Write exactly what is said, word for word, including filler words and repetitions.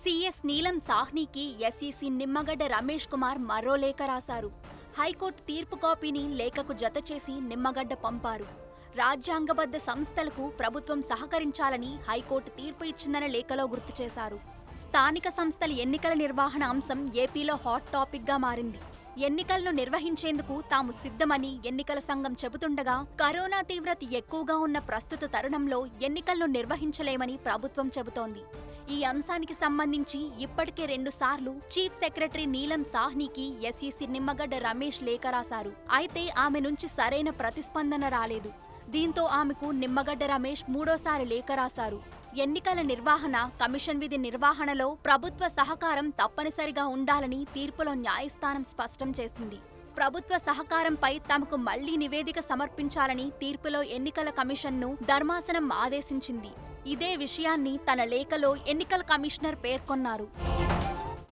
CS నీలం సాహ్నికి SEC Nimmagadda Ramesh Kumar మరో లేఖ రాశారు. హైకోర్టు తీర్పు కాపీని లేఖకు జతచేసి నిమ్మగడ్డ పంపారు. రాజ్యాంగబద్ధ సంస్థలకు ప్రభుత్వం సహకరించాలని హైకోర్టు తీర్పు ఇచ్చిందన్న లేఖలో గుర్తు చేశారు. స్థానిక సంస్థల ఎన్నికల నిర్వహణ అంశం ఏపీలో హాట్ టాపిక్ గా మారింది. ఎన్నికలను నిర్వహించేందుకు తాము సిద్ధమని ఎన్నికల సంఘం చెబుతుండగా, కరోనా తీవ్రత ఎక్కువగా ఉన్న ప్రస్తుత తరుణంలో ఎన్నికలను నిర్వహించలేమని ప్రభుత్వం చెబుతోంది. ఈ అంశానికి సంబంధించి ఇప్పటికే రెండు సార్లు చీఫ్ సెక్రటరీ నీలం సాహ్నికి ఎస్ఈసీ నిమ్మగడ్డ రమేష్ లేఖ రాశారు. అయితే ఆమె నుంచి సరైన ప్రతిస్పందన రాలేదు. దీంతో ఆమెకు నిమ్మగడ్డ రమేష్ మూడోసారి లేఖ రాశారు. ఎన్నికల నిర్వహణ, కమిషన్ విధి నిర్వహణలో ప్రభుత్వ సహకారం తప్పనిసరిగా ఉండాలని తీర్పులో న్యాయస్థానం స్పష్టం చేసింది. ప్రభుత్వ సహకారంపై తమకు మళ్లీ నివేదిక సమర్పించాలని తీర్పులో ఎన్నికల కమిషన్ను ధర్మాసనం ఆదేశించింది. ఇదే విషయాన్ని తన లేఖలో ఎన్నికల కమిషనర్ పేర్కొన్నారు.